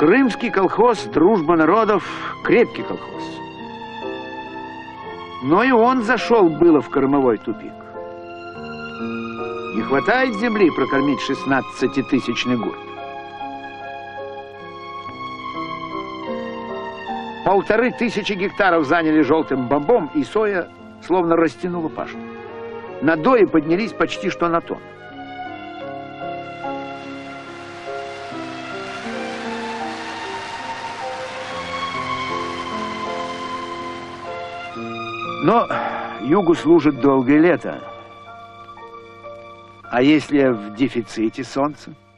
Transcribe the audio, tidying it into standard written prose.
Крымский колхоз «Дружба народов» – крепкий колхоз. Но и он зашел было в кормовой тупик. Не хватает земли прокормить 16-тысячный гурт. 1500 гектаров заняли желтым бобом, и соя словно растянула пашню. Надои поднялись почти что на тонну. Но югу служит долгое лето. А если в дефиците солнца?